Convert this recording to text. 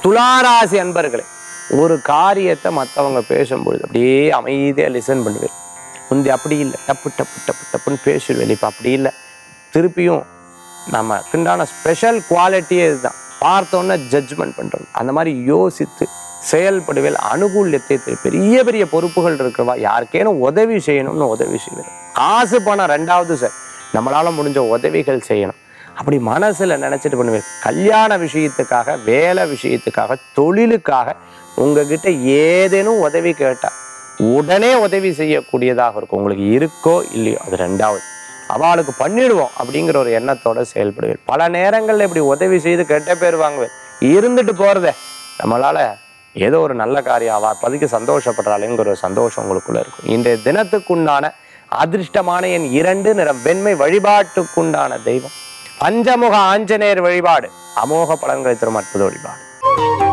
துளாராசி அன்பர்களே, ஒரு காரியத்தை மற்றவங்க பேசும்பொழுது அப்படியே அமைதியாக லிசன் பண்ணுவேன். முந்தி அப்படி இல்லை, டப்பு டப்பு டப்பு டப்புன்னு பேசுவேன். இப்போ அப்படி இல்லை, திருப்பியும் நமக்குண்டான ஸ்பெஷல் குவாலிட்டியே இதுதான். பார்த்தோன்னே ஜட்ஜ்மெண்ட் பண்ணுறது, அந்த மாதிரி யோசித்து செயல்படுவேல். அனுகூல்யத்தை பெரிய பெரிய பொறுப்புகள் இருக்கிறவா யாருக்கேனும் உதவி செய்யணும்னு உதவி செய்வேன். காசு பணம் ரெண்டாவது சார், நம்மளால் முடிஞ்ச உதவிகள் செய்யணும் அப்படி மனசில் நினச்சிட்டு பண்ணுவேன். கல்யாண விஷயத்துக்காக, வேலை விஷயத்துக்காக, தொழிலுக்காக உங்ககிட்ட ஏதேனும் உதவி கேட்டால் உடனே உதவி செய்யக்கூடியதாக இருக்கும். உங்களுக்கு இருக்கோ இல்லையோ அது ரெண்டாவது. அவளுக்கு பண்ணிடுவோம் அப்படிங்கிற ஒரு எண்ணத்தோட செயல்படுவேன். பல நேரங்களில் இப்படி உதவி செய்து கெட்ட பேர் வாங்குவேன். இருந்துட்டு போகிறத நம்மளால் ஏதோ ஒரு நல்ல காரியம் அவள் பதிக்கு சந்தோஷப்படுறாளேங்கிற ஒரு சந்தோஷம் உங்களுக்குள்ள இருக்கும். இன்றைய தினத்துக்குண்டான அதிர்ஷ்டமான என் 2 நிறம் வெண்மை. வழிபாட்டுக்குண்டான தெய்வம் பஞ்சமுக ஆஞ்சநேயர் வழிபாடு. அமோக பலன்களை தரும் அற்புத வழிபாடு.